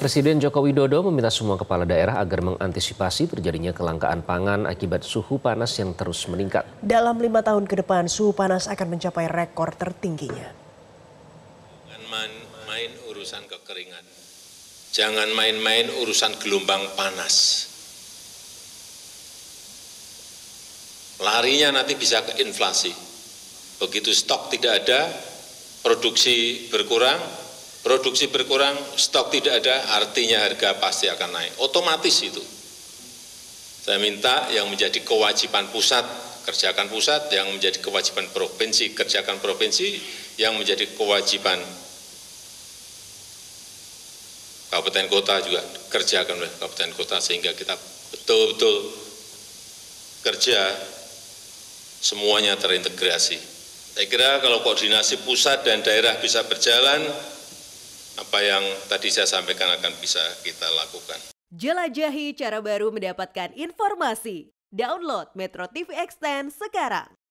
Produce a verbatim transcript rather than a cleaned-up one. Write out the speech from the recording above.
Presiden Joko Widodo meminta semua kepala daerah agar mengantisipasi terjadinya kelangkaan pangan akibat suhu panas yang terus meningkat. Dalam lima tahun ke depan, suhu panas akan mencapai rekor tertingginya. Jangan main urusan kekeringan, jangan main-main urusan gelombang panas. Larinya nanti bisa ke inflasi. Begitu stok tidak ada, produksi berkurang, produksi berkurang, stok tidak ada, artinya harga pasti akan naik. Otomatis itu. Saya minta yang menjadi kewajiban pusat, kerjakan pusat, yang menjadi kewajiban provinsi, kerjakan provinsi, yang menjadi kewajiban kabupaten kota juga kerjakan oleh kabupaten kota, sehingga kita betul-betul kerja semuanya terintegrasi. Saya kira kalau koordinasi pusat dan daerah bisa berjalan, apa yang tadi saya sampaikan akan bisa kita lakukan. Jelajahi cara baru mendapatkan informasi. Download Metro T V Extend sekarang.